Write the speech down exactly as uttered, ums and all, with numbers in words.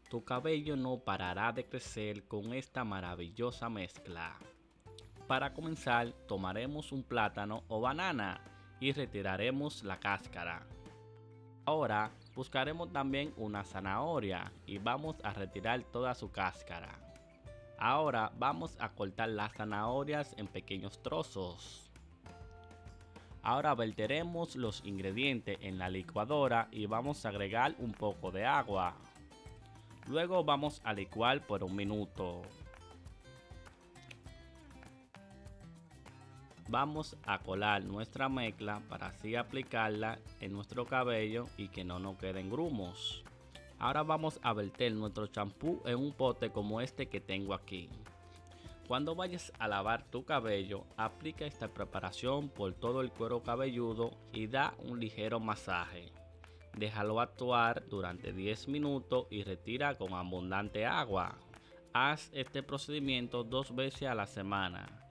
tu cabello no parará de crecer con esta maravillosa mezcla. Para comenzar, tomaremos un plátano o banana y retiraremos la cáscara. Ahora buscaremos también una zanahoria y vamos a retirar toda su cáscara. Ahora vamos a cortar las zanahorias en pequeños trozos. Ahora verteremos los ingredientes en la licuadora y vamos a agregar un poco de agua. Luego vamos a licuar por un minuto. Vamos a colar nuestra mezcla para así aplicarla en nuestro cabello y que no nos queden grumos. Ahora vamos a verter nuestro champú en un pote como este que tengo aquí. Cuando vayas a lavar tu cabello, aplica esta preparación por todo el cuero cabelludo y da un ligero masaje. Déjalo actuar durante diez minutos y retira con abundante agua. Haz este procedimiento dos veces a la semana.